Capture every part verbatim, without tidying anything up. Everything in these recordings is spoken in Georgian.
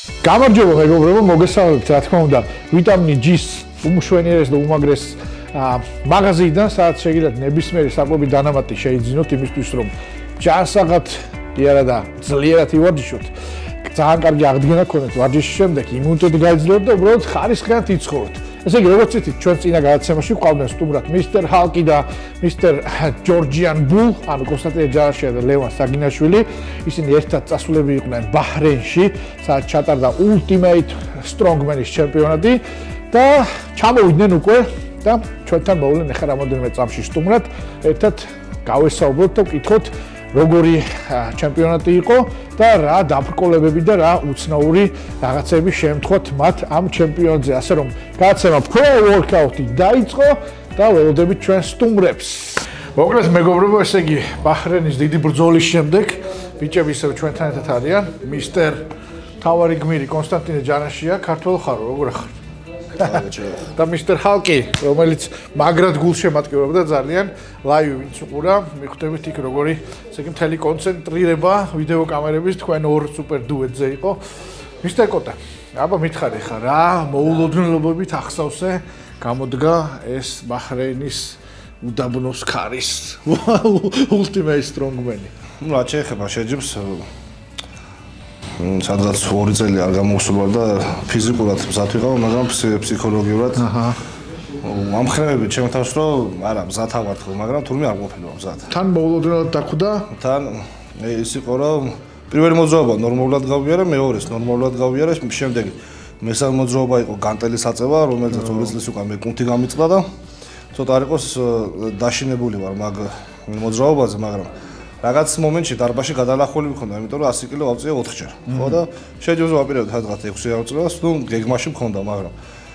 გამარჯობა მეგობრებო, მოგესალმებით, რა თქმა უნდა, ვიტამინი G-ის უმშვენიერეს და უმაგრეს მაღაზიიდან, სადაც შეგიძლიათ ნებისმიერი საკვები დანამატი შეიძინოთ იმისთვის, რომ ჯანსაღად იარა და ძლიერად ივარჯიშოთ. ძალიან კარგი აღდგენა გქონდეთ ვარჯიშის შემდეგ, იმუნიტეტი გაიძლიეროთ და უბრალოდ ხარისხიანად იცხოვროთ. ესე იგი, როგორც იცით, ჩვენ წინა გადაცემაში ვყავდნენ სტუმრად მისტერ ჰალკი და მისტერ ჯორჯიან ბულ, ანუ კონსტანტინე ჯარაშია და ლევან საგინაშვილი. ისინი ერთად წასულები იყვნენ ბაჰრეინში, სადაც ჩატარდა Ultimate Strongman-ის ჩემპიონატი და ჩამოვიდნენ უკვე და ჩვენთან მოვლენ ახლა რამოდენიმე წამში სტუმრად, ერთად გავესაუბროთ და ვკითხოთ როგორი ჩემპიონატი იყო და რა დაბრკოლებები და რა უცნაური რაღაცები შემთხვევით მათ ამ ჩემპიონატზე, ასე რომ გადაცემა Pro Workout-ი დაიწყო და ველოდებით ჩვენ სტუმრებს. მოკლედ მეგობრებო, ესე იგი ბაჰრეინის დიდი ბრძოლის შემდეგ ბიჭები ისევ ჩვენთან ერთად არიან. მისტერ თავარი გმირი კონსტანტინე ჯანაშია, ქართველი ხარ, როგორ ხარ? და მისტერ ჰალკი, რომელიც მაგრად გულშემატკივრობდა ძალიან ლაივი ვინც უყურა, მიხვდებით იქ როგორი, ესე იგი მთელი კონცენტრირება ვიდეო კამერების თქვენ ორ სუპერ დუეტზე იყო. მისტერ კოტა, აბა მითხარი ხა რა მოულოდნელობებით ახსავსე გამოდგა ეს ბაჰრეინის უდაბნოს ქარის Ultimate Strongman-ი. ну რა შეეხება შეჯიბს სადღაც ორი წელი არ გამოსულა და ფიზიკურად მზად ვიყავ, მაგრამ ფსიქოლოგიურად აჰა ამხრევებით ჩემ თავს რომ არა მზად ავართ, მაგრამ თურმე არ ყოფილა მზად. თან მოულოდნელად დახვდა? თან ის იყო რომ პირველი მოძრაობა ნორმალურად გავიარა, მეორეს ნორმალურად გავიარა, შემდეგ მესამე მოძრაობა იყო განტელის აწევა, რომელსაც ორი წლის უკან მე კუნთი გამიწყდა და ცოტა არ იყოს დაშინებული ვარ მაგ მოძრაობაზე, მაგრამ რაღაც მომენტში დარბაში გადალახველი მქონდა, იმიტომ რომ ასი კილო ავწია ოთხჯერ. ხო და შეჯიბს ვაპირებდი სადღაც ექვსი ავწევას, ну გეგმაში მქონდა, მაგრამ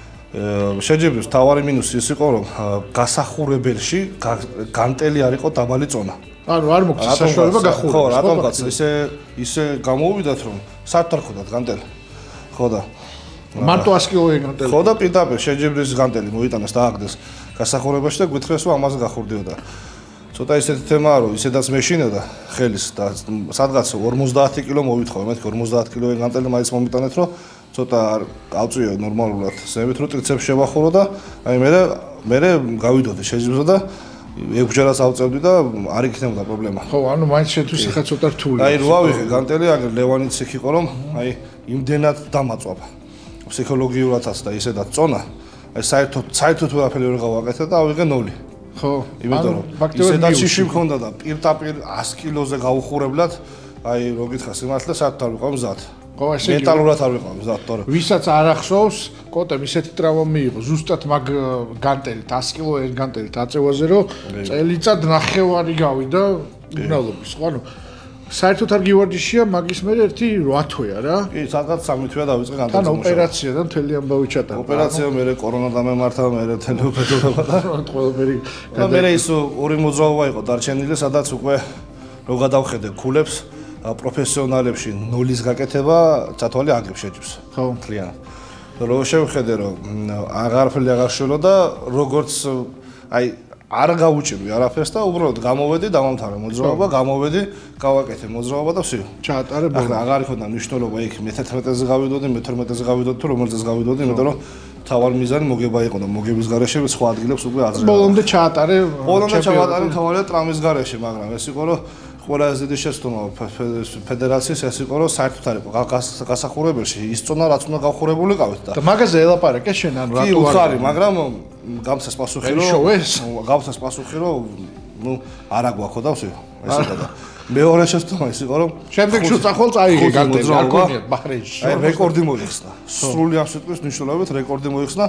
შეჯიბს თავარი მინუსი ის იყო, რომ გასახურებელში განტელი არ იყო დაბალი წონა. ანუ არ მოგწეს საშუალება გახურებას. ხო, რატომღაც ისე ისე გამოვიდათ, რომ საერთოდ არ ხვდათ განტელი. ხო და მარტო ასი კილოი განტელი. ხო და პირდაპირ შეჯიბრის განტელი მოიტანეს და ააგდეს გასახურებაში და გვითხრეს რომ ამაზე გახურდიოდა. ცოტა ისეთი თემაა რომ ისედაც მეშინოდა ხელის და სადღაც ორმოცდაათი კილო მოვითხოვე, მეთქი ორმოცდაათი კილოი განტელი მაინც მომიტანეთ რომ ცოტა ავწიო ნორმალურად ზემით რო ტრიცეპს შევახურო და აი მე მე გავიდოდი შეჯიბრსა და ექვსჯერაც ავწევდი და არ იქნებოდა პრობლემა. ხო, ანუ მაინც შეთვის ხა ცოტა რთულია. აი რა ვიღე განტელი, აგერ ლევანიც იქ იყო რომ აი იმდენად დამაწვაბა. ფსიქოლოგიურადაც და ისედაც წონა. აი საერთოდ საერთოდ ვერაფერი ვერ გავაკეთე და ავიღე ნოლი. ხო, იმიტომ რომ ისედაც შიში მქონდა და პირდაპირ ასი კილოზე გავუხურებლად, აი რო გითხრა სიმართლე საერთოდ არ ვიყავ მზად. ხო, ესე იგი მენტალურად არ ვიყავ მზად, თორე ვისაც არ ახსოვს, კოტემ ისეთი ტრავმა მიიღო, ზუსტად მაგ განტელით, ასი კილო ერთ განტელით აწევაზე, რომ წელიწად ნახევარი გავიდა უნალობის, ხო, ანუ საერთოდ არ გივარჯიშია, მაგის მერე ერთი რვა თვეა რა. კი, სადღაც სამი თვეა დავიწყე განტელს. თან ოპერაცია და მთელი ამბავი ჩატარდა. ოპერაცია მერე კორონა დამემართა, მერე თელეოპერატობა და ყველაფერი. და მერე ის ორი მოძრაობა იყო დარჩენილი, სადაც უკვე რო გადავხედე ქულებს პროფესიონალებში ნოლის გაკეთება წათვალი აგებს შეჯიბს. ხო, მთლიანად. რო შევხედე რომ აღარაფერი აღარ შევლო და როგორც აი არ გავუჭირი არაფერს და უბრალოდ გამოვედი, დავამთავრე მოძრაობა, გამოვედი, გავაკეთე მოძრაობა და всё. ჩაატარე ბოლო. ახლა აღარ იქონდა მნიშვნელობა იქ მე თერთმეტეზე გავიდოდი, მე თორმეტეზე გავიდოდი თუ რომელზეც გავიდოდი, იმიტომ რომ თავარი მიზანი მოგება იყო და მოგების გარეშე სხვა ადგილებს უკვე აძლევდა. ბოლომდე ჩაატარე. ბოლომდე ჩაატარე თავარია ტრამვის გარეშე, მაგრამ ეს იყო რომ ყველაზე დიდი შეცდომა ფედერაციის ეს იყო რომ საერთოდ არ იყო გასახურებელში ის წონა რაც უნდა გავხურებული ყავით და მაგაზე ელაპარაკე შენ ანუ რატო არ კი უხარი, მაგრამ გამცეს პასუხი რომ გამცეს პასუხი რომ ნუ არა გვაქვს და всё ესეა და მეორე შეცდომა ის იყო რომ შემდეგ შუწახვალ წაიღე განტელი არ გქონიათ ბაჰრეინში აი რეკორდი მოიხსნა სრული ამ სიტყვის მნიშვნელობით რეკორდი მოიხსნა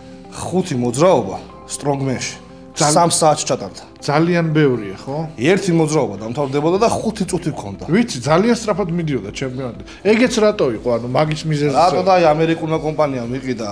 ხუთი მოძრაობა Strongman-ში სამ საათს ჩატარდა. ძალიან ბევრია, ხო? ერთი მოძრაობა დამთავრდებოდა და ხუთი წუთი გქონდა. ვიცი, ძალიან სწრაფად მიდიოდა ჩემპიონატი. ეგეც რატო იყო, ანუ მაგის მიზეზი. რატო და აი ამერიკულმა კომპანიამ მიყიდა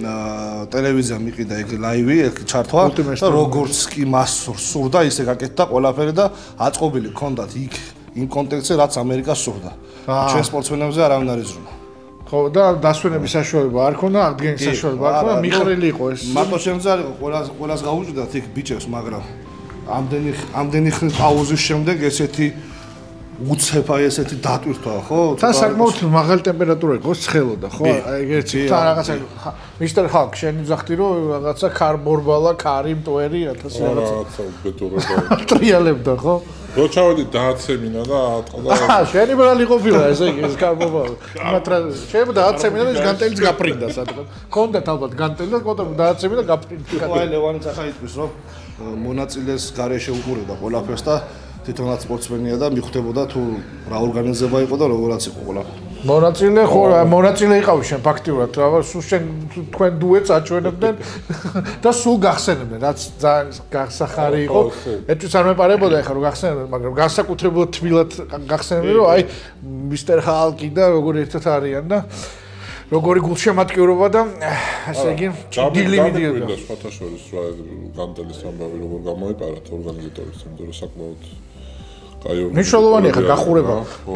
ტელევიზიამ მიყიდა ეგ ლაივი, ეგ ჩართვა და როგორც კი მას სურდა, ისე გაკეთდა ყველაფერი და აწყობილი გქონდათ იქ იმ კონტექსტზე, რაც ამერიკას სურდა. ჩვენ სპორტსმენებზე არავინ არ იზრუნვა. ხო და დასვენების საშუალება არ ქონდა, აღდგენის საშუალება არ ქონდა, მიხრილი იყო ეს. მარტო შემძე არ იყო, ყველას ყველას გაუჭდათ იქ ბიჭებს, მაგრამ ამდენი ამდენი პაუზის შემდეგ ესეთი უცებ აი ესეთი დატვირთვა ხო? თან საკმაოდ მაღალი ტემპერატურა იყოს ცხელოდა ხო? აი ერთი თან რაღაცა მისტერ ჰალკ შენი ძახტი რომ რაღაცა ქარბორბალა, ქარი, მტვერი ათასი რაღაცა უბედურება. ტრიალებდა ხო? რო ჩავედი დააცემინა და ატყდა. აა შენი ბრალი ყოფილა ესე იგი ეს ქარბორბალა. მაგრამ შეიძლება დააცემინა და ეს განტელიც გაფრინდა სადღაც. ქონდა ალბათ განტელი და კონდა დააცემინა და გაფრინდა. აი ლევანიც ახლა იტყვის რომ მონაწილეს გარეშე უყურებდა ყველაფერს და თვითონაც სპორტსმენია და მიხვდებოდა თუ რა ორგანიზება იყო და როგორაც იყო ყველაფერი. მონაწილე ხო მონაწილე იყავი შენ ფაქტიურად რა სულ შენ თქვენ დუეტს აჩვენებდნენ და სულ გახსენებდნენ რაც ძალიან გასახარი იყო ეჭვიც არ მეპარებოდა ეხლა რომ გახსენებდნენ მაგრამ განსაკუთრებულად თბილად გახსენებდნენ რომ აი მისტერ ჰალკი და როგორ ერთად არიან და როგორი გულშემატკივრობა და ასე იგი დილი მიდიოდა და სხვათა შორის რა განტელის ამბავი როგორ გამოიპარათ ორგანიზატორებს იმიტომ რომ საკმაოდ კაი მნიშვნელოვანია ხა გახურება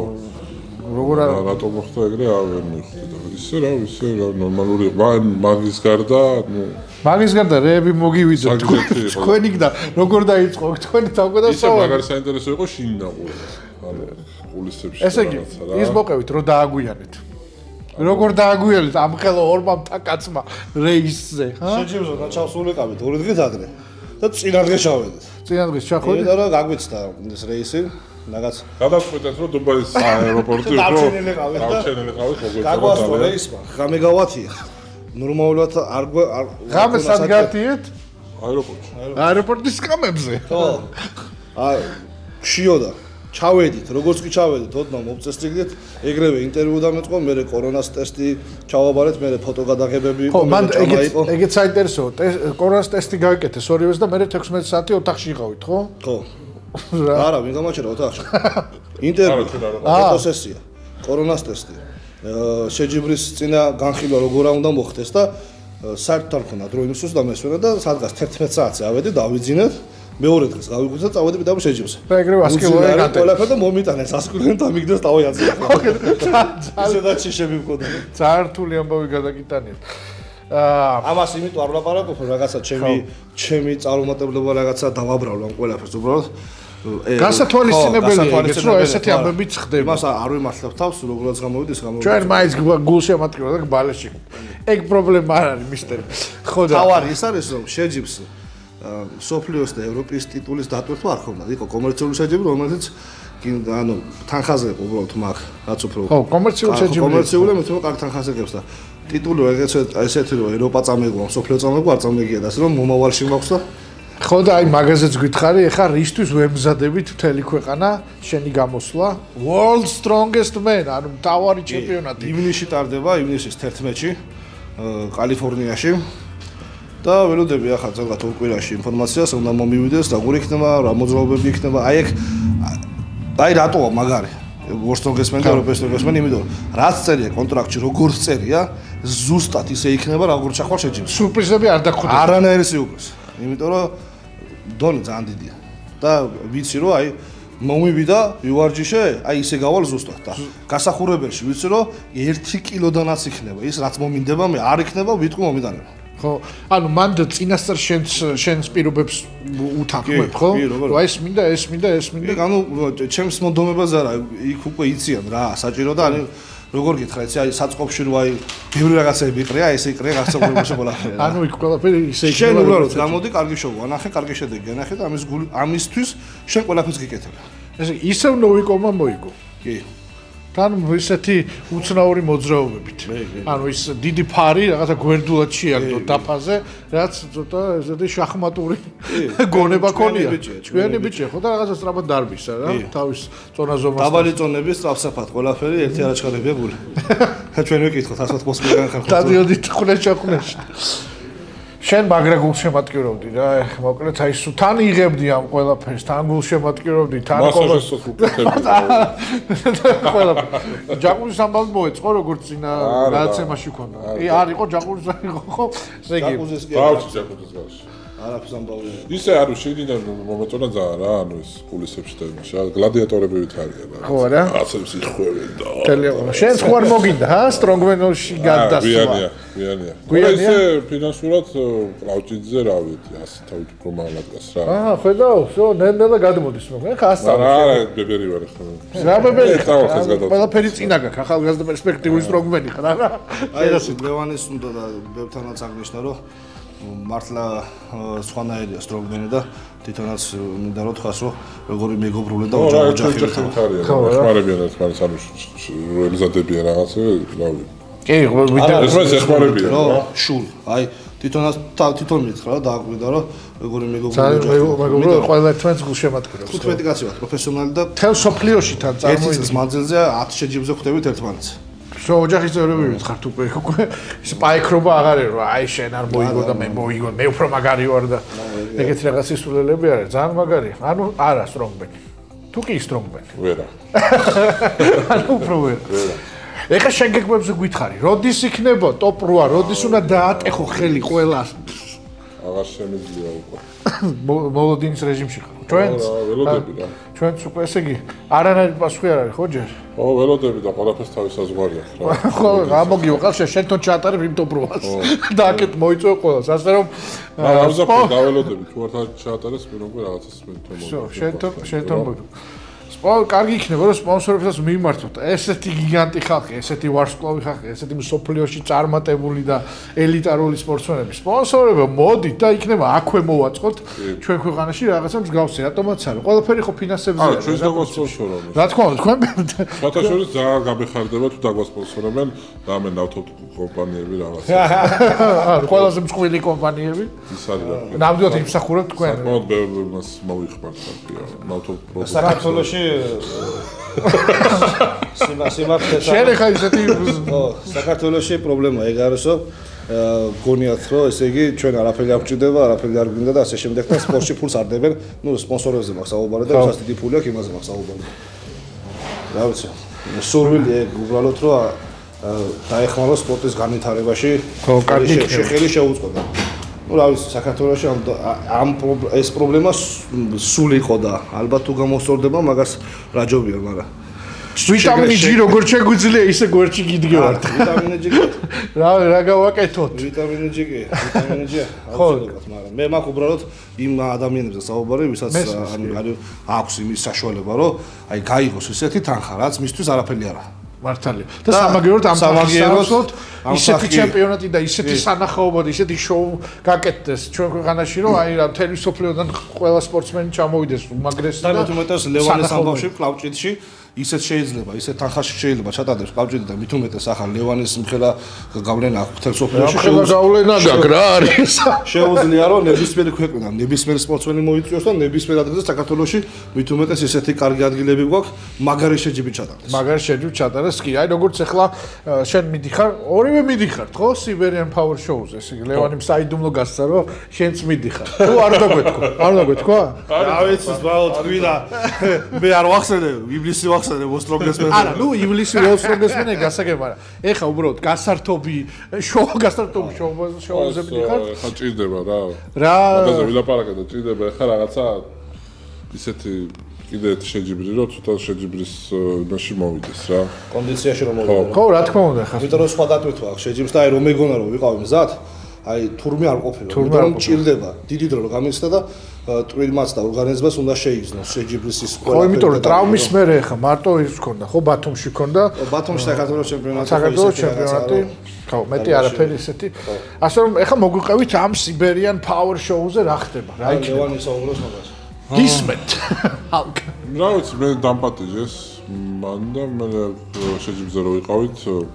როგორ არა რატო მოხდა ეგრე არ ვერ მიხვდი და ისე რა ისე რა ნორმალური მაგის გარდა ნუ მაგის გარდა რეები მოგივიძოთ თქვენი და როგორ დაიწყო თქვენი თავკა და ისე მაგარი საინტერესო იყო შინნაყური ანუ პულისებში ესე იგი ის მოყევით რომ დააგვიანეთ როგორ დააგვიანეთ ამ ხელო ორმა მთა რეისზე ჰა შეჯიბრო და ჩავსულიყავით ორი დღით ადრე და წინა დღეს ჩავედით წინა დღეს ჩახვედით და რა გაგვეცდა ეს რეისი რაღაც გადავწყვეტეთ რომ დუბაის აეროპორტი უფრო დავჩენილი ყავით და დავჩენილი ყავით მოგეწონა გაგვასწრო რეისმა ღამე გავათია ნორმალურად არ ღამე სად გათიეთ აეროპორტში აეროპორტის სკამებზე ხო აი შიოდა ჩავედით როგორც კი ჩავედით ოდნავ მოვწესრიგდით ეგრევე ინტერვიუ დამეწყო მე კორონას ტესტი ჩავაბარეთ მე ფოტო გადაღებები იყო მე ჭამა იყო ეგეც საინტერესო კორონას ტესტი გავიკეთე ორივეს და მე თექვსმეტ საათი ოთახში იყავით ხო ხო არა ვინ გამაჩერა ოთახში ინტერვიუ ფოტოსესია კორონას ტესტი შეჯიბრის წინა განხილვა როგორ უნდა მოხდეს და საერთოდ არ ქონდა დრო იმისთვის და მესვენა და სადღაც თერთმეტ საათზე ავედი დავიძინეთ მეორე დღეს გავიგვიძა და წავედი და შეჯიბს და ეგრევე ასკილოა გატე ყველაფერი და მომიტანეს ასკილოენ დამიგდეს დავიაცე ისედაც შიშები მქონდა ძალიან რთული ამბავი გადაკიტანეთ აა ამას იმიტომ არ ვლაპარაკობ რაღაცა ჩემი ჩემი წარუმატებლობა რაღაცა დავაბრალო ამ ყველაფერს უბრალოდ გასათვალისწინებელია ეგეც რომ ესეთი ამბებიც ხდება იმას არ ვიმართლებ თავს როგორაც გამოვიდეს გამოვიდეს ჩვენ მაინც გულშემატკივრა და ბალეში ეგ პრობლემა არ არის მისტერი ხო და თავარი ის არის რომ შეჯიბს სოფლიოს და ევროპის ტიტულის დატვირთვა არ ხონდა იყო კომერციული შეჯიბრი რომელზეც ანუ თანხაზე უბრალოდ მაგ რაც უფრო ხო კომერციული შეჯიბრი კომერციული მე თვითონ კარგ თანხაზე გებს და ტიტული ეგეც ესეთი რომ ევროპა წამეგვა სოფლიო წამეგვა არ წამეგია და ასე რომ მომავალში მაქვს და ხო და აი მაგაზეც გითხარი ეხა რისთვის ვემზადებით მთელი ქვეყანა შენი გამოსვლა World Strongest Man ანუ მთავარი ჩემპიონატი ივნისში ტარდება ივნისის თერთმეტში კალიფორნიაში და ველოდები ახლა ზოგადად ორ კვირაში ინფორმაციას უნდა მომივიდეს და გურ იქნება რა მოძრაობები იქნება აი ეგ აი რატოა მაგარი World Strongest Man და European Strongest Man იმიტომ რაც წერია კონტრაქტში როგორც წერია ზუსტად ისე იქნება როგორც ახლა შეჯიბს სურპრიზები არ დაგხვდება არანაირი სიუპრიზი იმიტომ რომ დონე ძალიან დიდია და ვიცი რომ აი მომივიდა ვივარჯიშე აი ისე გავალ ზუსტად და გასახურებელში ვიცი რომ ერთი კილოდანაც იქნება ის რაც მომინდება მე არ იქნება ვიტყვი მომიტანება ხო ანუ მანდ წინასწარ შენს შენს პირობებს უთანხმებ ხო რომ აი ეს მინდა ეს მინდა ეს მინდა ანუ ჩემს მონდომებას არა იქ უკვე იციან რა საჭირო და ანუ როგორ გითხრა იცი აი საწყობში რო აი ბევრი რაღაცები იყრია ესე იყრია გასწავლებაში ყველაფერი ანუ იქ ყველაფერი ისე იქნება შენ უბრალოდ გამოდი კარგი შოუ ანახე კარგი შედეგი ანახე და ამის ამისთვის შენ ყველაფერს გიკეთებ ესე ისევ ნოვიკომა მოიგო კი თან ისეთი უცნაური მოძრაობებით ანუ ის დიდი ფარი რაღაცა გვერდულად შეაგდო დაფაზე რაც ცოტა ესეთი შახმატური გონება ქონია ჩვენი ბიჭი ხო და რაღაცა სწრაფად დარბისა რა თავის წონაზომას დაბალი წონების სწრაფსაფად ყველაფერი ერთი არაჩქარებია გული ჩვენ ვიკითხოთ ასეთ მოსკოვიდან ხარ ხო დადიოდით ხუნეშ-ხუნეში შენ მაგრა გულშემატკივრობდი რა მოკლედ აი სულ თან იღებდი ამ ყველაფერს თან გულშემატკივრობდი თან ყველაფერს ჯაკუზის ამბავი მოეწყო როგორც წინა გადაცემაში ქონდა კი არ იყო ჯაკუზი იყო ხო ესე იგი ჯაკუზის კი ბავშვი ჯაკუზის ბავშვი არაფერს ამბავია. ისე არ შეგიდან მომეწონა ძალიან რა, ანუ ეს კულისებში და იმაში, გლადიატორები ვითარია რა. ხო რა? აცებს იხვევენ და. შენ ხო არ მოგინდა, ჰა, სტრონგმენოში გადასვლა. გვიანია, გვიანია. გვიანია. ისე ფინანსურად კრაუჭიძე რა ვიცი, ასე თავით უფრო მაღლადას რა. აა, ხედავ, всё, ნელ-ნელა გადმოდის მოგე, ხა ასწავლე. არა, ბებერი ვარ ხო. რა ბებერი? ყველაფერი წინა გაქვს, ახალგაზრდა პერსპექტიული სტრონგმენი ხარ რა. აი ეს ლევანის უნდა და ბებთანაც აღნიშნა რომ მართლა სხვანაირია სტრონგმენი და თვითონაც მინდა რომ თქვას რომ როგორი მეგობრული და ოჯახი ხარია. ხმარებიან ერთმანეთს ანუ ელიზადებიან რაღაცა, რა ვიცი. კი, ეს ეხმარებიან რა შულ. აი თვითონაც თვითონ მითხრა და დააკვირდა რომ როგორი მეგობრული ოჯახი. მეგობრული ყველა ერთმანეთს გულშემატკივრებს. ხუთმეტი კაცი ვართ პროფესიონალი და თელ სოფლიოში თან წარმოიდგინე. ერთ წელს მანძილზე ათი შეჯიბრზე ხვდებით ერთმანეთს. შო ოჯახის წევრები ვითხართ უკვე უკვე ის პაიქრობა აღარ ერო აი შენ არ მოიგო და მე მოიგო მე უფრო მაგარი ვარ და ეგეთი რაღაც ისულელები არის ძალიან მაგარია ანუ არა სტრონგმენი თუ კი სტრონგმენი ვერა ანუ უფრო ვერა ეხა შენ გეგმებზე გითხარი როდის იქნება ტოპ რვა როდის უნდა დაატეხო ხელი ყველას აღარ შემიძლია უკვე მოლოდინის რეჟიმში ხარ ჩვენც ველოდები რა ჩვენც უკვე ესე იგი არანაირი პასუხი არ არის ხო ჯერ ო ველოდები და ყველაფერს თავის საზღვარია რა ხო გამოგიო ხალხი შენ თვითონ ჩაატარებ იმ ტოპ რვას და აკეთ მოიწვევ ყველას ასე რომ აა დაველოდები თუ არ ჩაატარეს მე უკვე რაღაცას მე თვითონ მოვიდა შენ თვითონ შენ თვითონ სპორტ კარგი იქნება რომ სპონსორებსაც მიმართოთ ესეთი გიგანტი ხალხი ესეთი ვარსკვლავი ხალხი ესეთი მსოფლიოში წარმატებული და ელიტარული სპორტსმენები სპონსორები მოდით და იქნება აქვე მოვაწყოთ ჩვენ ქვეყანაში რაღაცა მსგავსი რატომაც არის ყველაფერი ხო ფინანსებზეა არა ჩვენს დაგვასპონსორებენ რა თქმა უნდა თქვენ ფათაშორის ძალიან გაბეხარდება თუ დაგვასპონსორებენ რამე ნავთობ კომპანიები რაღაცა არა ყველაზე მსხვილი კომპანიები ის არის რა ნამდვილად იმსახურებთ თქვენ საკმაოდ ბევრი მას მოიხმართ ნავთობ პროდუქტები საქართველოში სიმართლე შენ ხა ისეთი ხო საქართველოში პრობლემა ეგ არის რომ გონიათ რომ ესე იგი ჩვენ არაფერი არ გვჭირდება არაფერი არ გვინდა და ასე შემდეგ და სპორტში ფულს არ დებენ ნუ სპონსორებზე მაქვს საუბარი და ვისაც დიდი ფული აქვს იმაზე მაქვს საუბარი რა ვიცი სურვილი ეგ უბრალოდ რომ დაეხმარო სპორტის განვითარებაში ხო კარგი შეხელი შეუწყო ну რა ვიცი საქართველოში ამ ეს პრობლემა სულ იყო და ალბათ თუ გამოსწორდება მაგას რა ჯობია მაგრამ ვიტამინი G როგორ შეგვიძლია ისე გვერდში გიდგევართ ვიტამინი G რა რა გავაკეთოთ ვიტამინი G კი ვიტამინი G აუცილებლად მაგრამ მე მაქვს უბრალოდ იმ ადამიანებზე საუბარი ვისაც არის აქვს იმის საშუალება რომ აი გაიღოს ესეთი თანხა რაც მისთვის არაფერი არა მართალია და სამაგიეროდ ამ სამაგიეროდ ისეთი ჩემპიონატი და ისეთი სანახაობა და ისეთი შოუ გაკეთდეს ჩვენ ქვეყანაში რომ აი რა მთელი სოფლიოდან ყველა სპორტსმენი ჩამოვიდეს უმაგრესი და მე თვითონ ლევანის ამბავში კლავჭიდში ისეთ შეიძლება ისეთ თანხაში შეიძლება ჩატარდეს კლავჭიდი და მით უმეტეს ახლა ლევანის მხელა გავლენა აქვს მთელ სოფლიოში გავლენა გაქვს რა არის შეუძლია რომ ნებისმიერი ქვეყნა ნებისმიერი სპორტსმენი მოიწვიოს და ნებისმიერ ადგილზე საქართველოში მით უმეტეს ისეთი კარგი ადგილები გვაქვს მაგარი შეჯიბი ჩატარდეს მაგარი შეჯიბი ჩატარდეს კი აი როგორც ახლა შენ მიდიხარ ორივე მიდიხართ ხო Siberian Power Shows-ზე ესე იგი ლევანი საიდუმლო გასცა რომ შენც მიდიხარ თუ არ დაგვეთქვა არ დაგვეთქვა რა ვიცი ზღაო თქვი და მე არ ვახსენე ივლისი ვახსენე მოსტროგესმენ არა ნუ ივლისი მოსტროგესმენ გასაგებ არა ეხა უბრალოდ გასართობი შოუ გასართობი შოუზე მიდიხართ ხა ჭირდება რა რა მაგაზე ვილაპარაკე და ჭირდება ეხა რაღაცა ისეთი კიდე ერთი შეჯიბრი რომ ცოტა შეჯიბრის იმაში მოვიდეს რა კონდიციაში რომ მოვიდეს ხო რა თქმა უნდა ხა იმიტომ რომ სხვა დატვირთვა აქვს შეჯიბრს და აი რომ მეგონა რომ ვიყავი მზად აი თურმე არ ყოფილა იმიტომ რომ ჭირდება დიდი დრო რომ გამიცდა და ტვირმაც და ორგანიზმას უნდა შეიგზნოს შეჯიბრის ის ყველა ხო იმიტომ რომ ტრაუმის მერე ხა მარტო ის ქონდა ხო ბათუმში ქონდა ბათუმში საქართველოს ჩემპიონატი საქართველოს ჩემპიონატი ხო მეტი არაფერი ისეთი ასე რომ ეხა მოგვიყევით ამ Siberian Power Show-ზე რა ხდება რა იქნება ლევანის საუბრობს მაგას გისმენთ რა ვიცი მე დამპატიჟეს მან და მე შეჯიბზე რო ვიყავით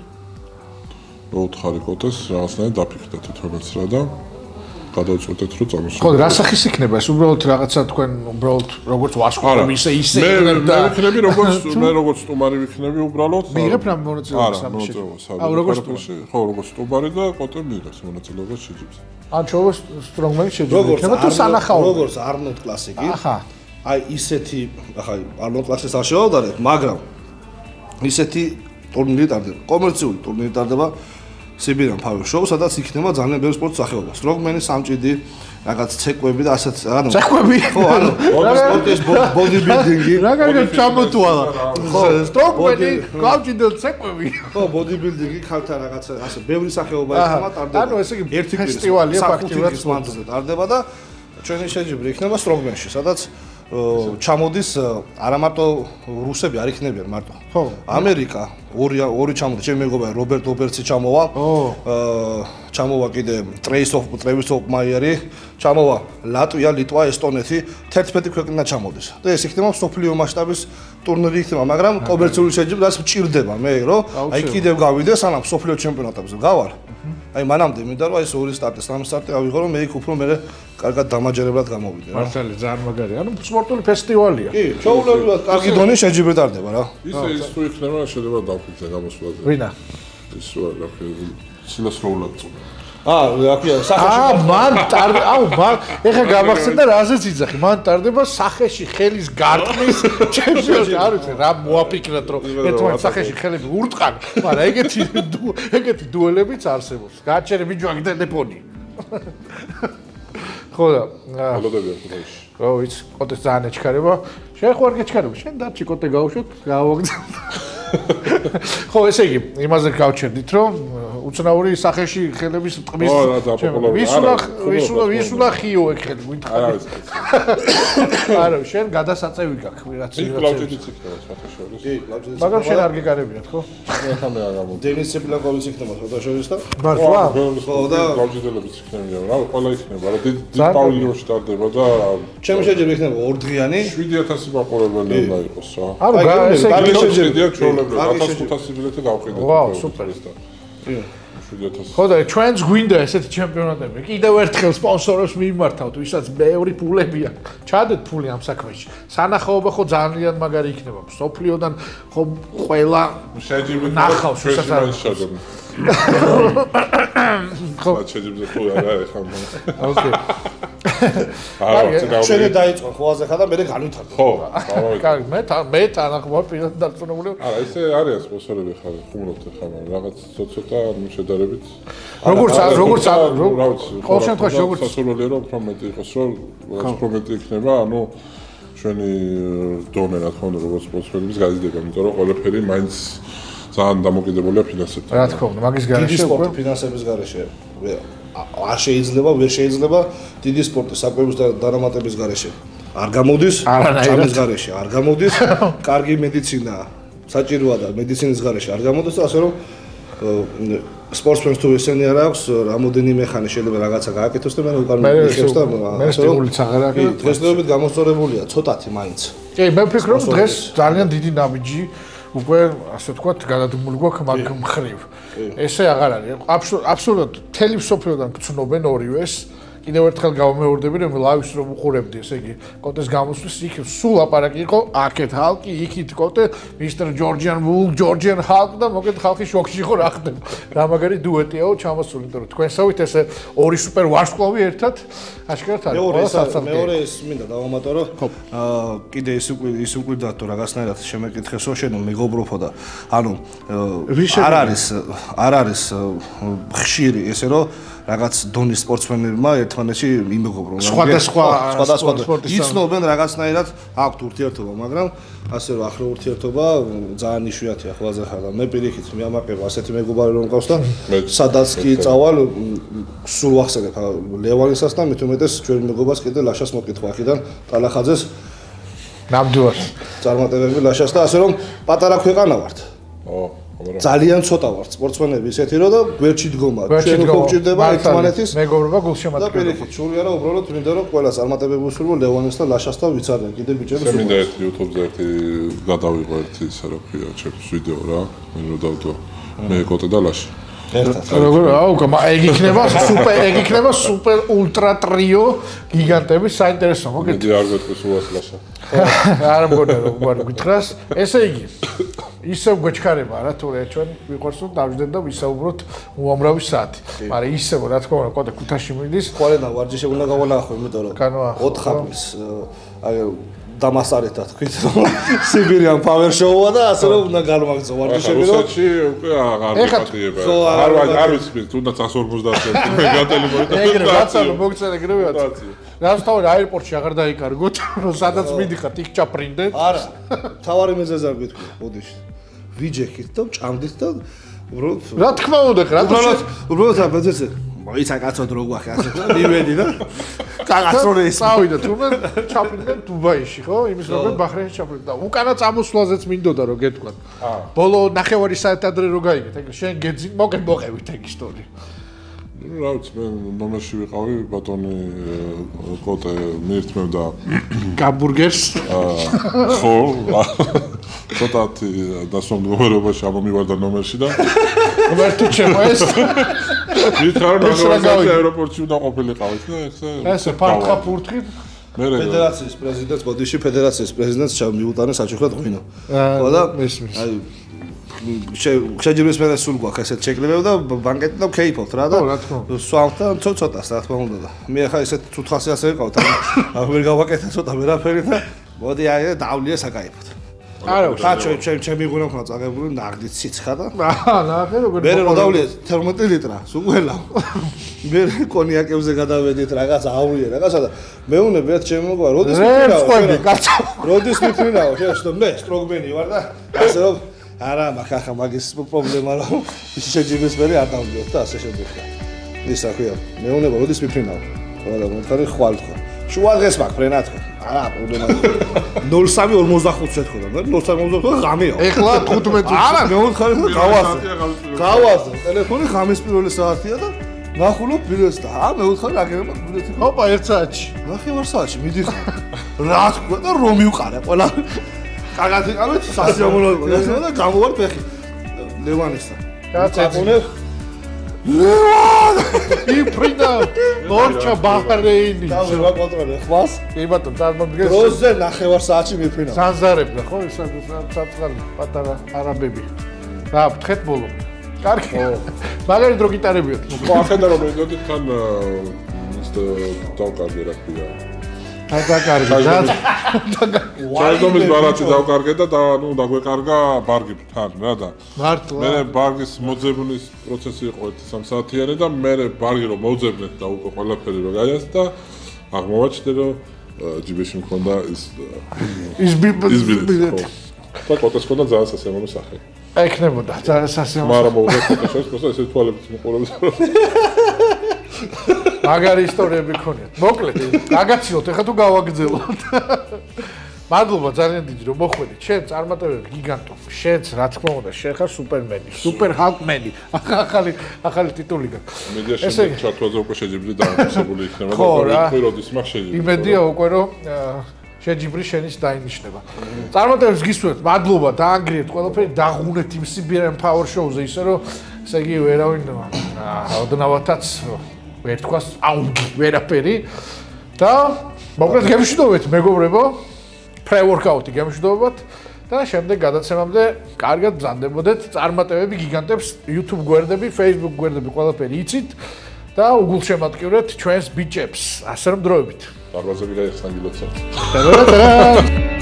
მოუთხარი კოტეს რაღაცნაირად დაფიქრდა თვითონაც რა და გადავწყვეტეთ რომ წამოსვლა ხო რა სახის იქნება ეს უბრალოდ რაღაცა თქვენ უბრალოდ როგორც ვარსკვლავი ისე ისე იქნება მე ვიქნები როგორც მე როგორც სტუმარი ვიქნები უბრალოდ მიიღებ რა მონაწილეობას სამში აუ როგორც ხო როგორც სტუმარი და კოტე მიიღებს მონაწილეობას შეჯიბზე ან ჩოვო სტრონგმენი შეჯიბზე იქნება თუ სანახაობა როგორც არნოლდ კლასიკი ახა აი ისეთი ახლა არნოლდ კლასიკს არ შევავდარეთ მაგრამ ისეთი ტურნირი ტარდება კომერციული ტურნირი ტარდება სიბირიან ფავის შოუ, სადაც იქნება ძალიან ბევრი სპორტის სახეობა. სტრონგმენი, სამჭიდი, რაღაც ცეკვები და ასეთ, ანუ ცეკვები? ხო, ანუ სპორტის ბოდიბილდინგი. რა კარგად ჩამოთვალა. ხო, სტრონგმენი, გამჭიდელ ცეკვები. ხო, ბოდიბილდინგი, ხალხთან რაღაცა, ასე ბევრი სახეობა იქნება, ტარდება. ანუ ესე იგი ერთი ფესტივალია ფაქტიურად მანძილზე ტარდება და ჩვენი შეჯიბრი იქნება სტრონგმენში, სადაც ჩამოდის არა მარტო რუსები არ იქნებიან მარტო. ხო. ამერიკა ორი ორი ჩამოდის, ჩემი მეგობარი რობერტ ობერცი ჩამოვა. აა ჩამოვა კიდე ტრეისოფ ტრევისოფ მაიერი, ჩამოვა ლატვია, ლიტვა, ესტონეთი, თერთმეტი ქვეყანა ჩამოდის. და ეს იქნება მსოფლიო მასშტაბის ტურნირი იქნება, მაგრამ კომერციული შეჯიბრი რაც მჭირდება მე, რომ აი კიდევ გავიდე სანამ მსოფლიო ჩემპიონატებზე გავალ. აი მანამდე მინდა რომ აი ეს ორი სტარტი, სამი სტარტი ავიღო რომ მე იქ უფრო მე კარგად დამაჯერებლად გამოვიდე რა. მართალი ძალიან მაგარია. ანუ სპორტული ფესტივალია. კი, ჩაულებრივად კარგი დონის შეჯიბრი ტარდება რა. ისე ის თუ იქნება შედება დავფიქრე გამოსვლაზე. ვინა? ის რა ქვია, სილოსროულად წუნა. აა, რა ქვია, სახეში. აა, მან ტარდება, აუ, მან ეხა გამახსენდა რაზეც იძახი. მან ტარდება სახეში ხელის გარტყმის ჩემპიონატი. არ ვიცი რა მოაფიქრათ რომ ერთმანეთს სახეში ხელები ურტყან, მაგრამ ეგეთი ეგეთი დუელებიც არსებობს. გააჩერე ბიჭო ტელეფონი. ხო და ალოდებია ხუთაში. რო ვიცი, კოტეს ძალიან ეჩქარება. შენ ხო არ გეჩქარება? შენ დარჩი კოტე გავუშვით, გავაგზავნა. ხო, ესე იგი, იმაზე გავჩერდით, რომ უცნაური სახეში ხელების ტყმის ვისულა ვისულა ვისულა ხიო ეგ ხელი გითხარ. არა ვიცი. არა, შენ გადასაწევი გაქვს, რაც ის ბლაუჯიც იქნება ფოტოშოპში. კი, ბლაუჯიც. მაგრამ შენ არ გეკარებინათ, ხო? ეხლა მე არ გამოვიდა. დენის ცეპლაკოვის იქნება ფოტოშოპში და მართლა? ხო და ბლაუჯიძელებიც იქნება, რა, ყველა იქნება, რა დიდ პავილიონში ტარდება და ჩემი შეჯიბრი იქნება ორდღიანი. შვიდი ათასი მაყურებელი უნდა იყოს რა. ანუ ესე კარგი იგი შეჯიბრი აქ ჩვეულებრივ ათას ხუთასი ბილეთი გავყიდეთ. ვაუ, სუპერი. შვიდი ათასი. ხო და ჩვენს გვინდა ესეთი ჩემპიონატები. კიდევ ერთხელ სპონსორებს მიიმართავთ, ვისაც ბევრი ფულები აქვს. ჩადეთ ფული ამ საქმეში. სანახაობა ხო ძალიან მაგარი იქნება. სოფლიოდან ხო ყველა შეჯიბრი ნახავს ვისაც არ შეჯიბრი. ხო, შეჯიბრი თუ არა ეხლა. ოკეი. აა, შენ დაიწყო ხოაზე ხა და მე განვითარდა. ხო, კარგი, მე თან მე თან ახლა პირად დარწმუნებული. არა, ესე არის სპონსორები ხარ, ხუმრობთ ხა, მაგრამ რაღაც ცოტა ნუ შედარებით. როგორც როგორც რა ვიცი, ყოველ შემთხვევაში როგორც სასურველია რომ უფრო მეტი იყოს, რომ უფრო მეტი იქნება, ანუ ჩვენი დონე რა თქმა უნდა როგორც სპონსორების გაზრდება, იმიტომ რომ ყველაფერი მაინც ძალიან დამოკიდებულია ფინანსებთან. რა თქმა უნდა, მაგის დიდი გარეშე სპორტი ფინანსების გარეშე არ შეიძლება, ვერ შეიძლება დიდი სპორტი საკვების და დანამატების გარეშე. არ გამოდის, ჩამის გარეშე არ გამოდის, კარგი მედიცინა საჭიროა და მედიცინის გარეშე არ გამოდის და ასე რომ სპორტსმენს თუ ესენი არ აქვს, რამოდენიმე ხანი შეიძლება რაღაცა გააკეთოს და მე უკან მიხებს და მე სტიმულიც აღარ აქვს. დღესდღეობით გამოსწორებულია ცოტათი მაინც. კი, მე ვფიქრობ დღეს ძალიან დიდი ნაბიჯი უკვე ასე ვთქვათ, გადადგმული გვაქვს მაგ მხრივ. ესე აღარ არის. აბსოლუტურად მთელი მსოფლიოდან გწნობენ ორივეს. კიდევ ერთხელ გავმეორდები, რომ ლაივს რომ უყურებდი, ესე იგი, კოტეს გამოსვლის იქ სულ აპარაკი იყო, აქეთ ჰალკი, იქით კოტე, მისტერ ჯორჯიან ვულ, ჯორჯიან ჰალკ და მოგეთ ხალხი შოქში იყო რა ხდება. რა მაგარი დუეტიაო ჩამოსული, იმიტომ რომ თქვენსავით ესე ორი სუპერ ვარსკვლავი ერთად აშკარად არის. მეორე მეორე ეს მინდა დავამატო, რომ აა კიდე ის უკვე ის უკვირდა თუ რაღაცნაირად შემეკითხესო შენო მეგობროფო და ანუ არ არის არ არის ხშირი ესე რომ რაღაც დონის სპორტსმენებმა ერთმანეთში იმეგობრონ. სხვადასხვა სხვადასხვა იცნობენ რაღაცნაირად აქვთ ურთიერთობა, მაგრამ ასე რომ ახლო ურთიერთობა ძალიან იშვიათია ხვაზე ხარ და მე პირიქით მიამაყება ასეთი მეგობარი რომ მყავს და სადაც კი წავალ სულ ვახსენებ ლევანისას და მით უმეტეს ჩვენი მეგობას კიდე ლაშას მოკითხვა აქედან ტალახაძეს ნამდვილად წარმატებები ლაშას და ასე რომ პატარა ქვეყანა ვართ. ო ძალიან ცოტა ვართ სპორტსმენები ისეთი რომ და გვერდში დგომა ჩვენ უფრო გჭირდება ერთმანეთის მეგობრობა გულშემატკივრობა და პირიქით სული არა უბრალოდ მინდა რომ ყველა წარმატებები უსურვო ლევანეს და ლაშას და ვიცარდნენ კიდე ბიჭები სულ მინდა ერთი YouTube-ზე ერთი გადავიღო ერთი ისე რა ქვია ჩემს ვიდეო რა მე რომ დავდო მე კოტე და ლაში როგორ აუ ეგ იქნება სუპერ ეგ იქნება სუპერ ულტრა ტრიო გიგანტების საინტერესო მოგეთ მე არ გეტყვის უას ლაშა არ მგონია რომ უარ გითხრას ესე იგი ისევ გვეჩქარება რა თუ ჩვენ ვიყვარს რომ დავждეთ და ვისაუბროთ უამრავი საათი მაგრამ ისევ რა თქმა უნდა კოტე ქუთაში მიდის ყოლენა ვარჯიში უნდა გავალახო იმიტომ რომ ოთხ აპრილს აი დამასწარეთ და თქვით რომ სიბირიან power show-ა და ასე რომ უნდა გამაგზო ვარჯიშები რომ რუსეთში უკვე აღარ მიყატიება. არ არ ვიცი, თუნდაც εκατს ორმოცდაათი მე გატელეფონი და ეგრე ვაცალო მოგწერე გრევიაც. რას თავი აეროპორტში აღარ დაიკარგოთ, რომ სადაც მიდიხართ იქ ჩაფრინდეთ. არა, თავარი მეზეზარ გითხრა, ბოდიში. ვიჯექით და ჭამდით და უბრალოდ რა თქმა უნდა, რა უბრალოდ უბრალოდ აბაძეზე მოიცა კაცო დრო გვახე ასე და მივედი და კაცო ეს წავიდა თუმე ჩაფრინდნენ დუბაიში ხო? იმის რომ ბაჰრეინში ჩაფრინდა. უკანა წამოსვლაზეც მინდოდა რომ გეტყვათ. ბოლო ნახევარი საათი ადრე რო გაიგეთ, ეგ შენ გეძი მოგენ მოყევით ეგ ისტორია. რა ვიცი მე ნომერში ვიყავი ბატონი კოტე მიირთმევდა გამბურგერს. ხო ცოტათი დასვამ მდგომარეობაში ამომივარდა ნომერში და ვერტუ ჩემო ეს მითხარ ნახევარი აეროპორტში უნდა ყოფილიყავით და ეხლა ესე ფარტყა ფურთხით მე ფედერაციის პრეზიდენტს ბოდიში ფედერაციის პრეზიდენტს ჩამიუტანე საჩუქრად ღვინო ხო და აი შეჯიბრის მე სულ გვაქვს ესეთ შეკლებები და ბანკეტი და ვქეიფობთ რა და სვამთ და ცოტ-ცოტას რა თქმა უნდა და მე ახლა ესეთ ცუთხასი ასე ვიყავთ ან ვერ გავაკეთე ცოტა ვერაფერი და მოდი აი დავლია საკაიფოთ არა ხა ჩემ ჩემი ღვინო ხნა წაღებული ნაღდით სიცხა და აა ნახე როგორ მე რო დავლია თერთმეტი ლიტრა სულ ყველა მე კონიაკებზე გადავედით რაღაც აუვია რაღაცა და მეუნებიათ ჩემი მოგვა როდის მიფრინავ კაცო როდის მიფრინავ შეშტო მე სტროგმენი ვარ და ასე რომ არა მაგ ახლა მაგის პრობლემა რომ ის შეჯიბრის მე არ დავდიოთ და ასე შევიხდა ის აქვია მეუნება როდის მიფრინავ ყველა მომხარი ხვალ თქვა შუა დღეს მაგ ფრენა თქვა არა პრობლემა ნულ სამი ორმოცდახუთს ეთქოდა მე ნულ სამი ორმოცდახუთი ღამეო ეხლა თხუთმეტი არა მეუთხარი და გავაზე გავაზე ტელეფონი ღამის პირველი საათია და ნახულობ ბილეთს და ა მეუთხარი აგერება ბილეთი ოპა ერთ საათში ნახევარ საათში მიდიხარ რა თქვა და რომ მივყარე ყველა კაგათი ყავით სასიამოვნო და გამოვარ ფეხი ლევანისთან კაცეწუნებ ლევან იფრინა ლორჩა ბაჰრეინი და ვერ ვაკონტროლე ხვას კი ბატონო წარმოგდგენს როზე ნახევარ საათში მიფრინა სანზარებდა ხო ის საწყალი პატარა არაბები რა ვთხეთ ბოლო კარგი მაგარი დრო გიტარებიოთ ხო ახედა რომ მეგოდი თან ის დავკარგე რა ქვია დაგაკარგე და ჩაიდომის ბარათი დავკარგე და ნუ დაგვეკარგა ბარგი თან რა და მართლა მე ბარგის მოძებნის პროცესი იყო ერთი სამ საათიანი და მე ბარგი რომ მოძებნეთ და უკვე ყველაფერი რომ გაიას და აღმოვაჩნდე რომ ჯიბეში მქონდა ის ის ბილეთი და კოტეს ქონდა ძალიან სასიამოვნო სახე ეკნებოდა ძალიან სასიამოვნო მაგრამ მოუღეთ შესკოსა ესე თვალებით მოყოლებს მაგარი ისტორიები ქონიათ. მოკლედ, გაგაციოთ, ეხლა თუ გავაგრძელოთ. მადლობა ძალიან დიდი რომ მოხვედით. შენ წარმატებები გიგანტო. შენც რა თქმა უნდა, შენ ხარ სუპერმენი, სუპერ ჰალკმენი. ახალი ახალი ტიტული გაქვს. იმედია ჩართვაზე უკვე შეჯიბრი დაანონსებული იქნება და უკვე როდის მაგ შეჯიბრი. იმედია უკვე რომ შეჯიბრი შენის დაინიშნება. წარმატებებს გისურვებთ. მადლობა, დაანგრიეთ ყველაფერი, დაღუნეთ იმ სიბირიან power show-ზე ისე რომ ესე იგი ვერავინ ოდნავათაც ვერთქვას აუგი ვერაფერი და მოკლედ გემშვიდობეთ მეგობრებო პრე-ვორკაუტი გემშვიდობათ და შემდეგ გადაცემამდე კარგად ბრძანდებოდეთ წარმატებები გიგანტებს YouTube გვერდები, Facebook გვერდები ყველაფერი იცით და უგულშემატკივრეთ ჩვენს ბიჭებს ასე რომ დროებით დარბაზები გაიხსნა გილოცავთ და